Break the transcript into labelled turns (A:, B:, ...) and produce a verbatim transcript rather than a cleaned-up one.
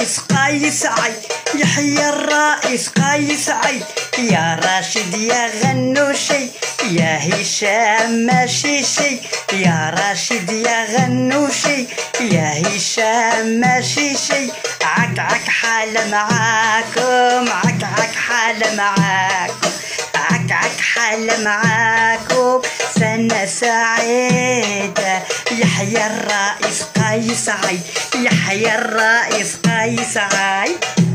A: الرئيس قايس عيد، يحيى الرئيس قايس عيد، يا راشد يا غنوشي، يا هشام ماشي شي، يا راشد يا غنوشي، يا هشام ماشي شي، عك عك حالة معاكم، عك عك حالة معاكم، عك عك حالة معاكم، سنة سعيدة. يحيى الرئيس قايس عيد، يحيى الرئيس قايس عيد.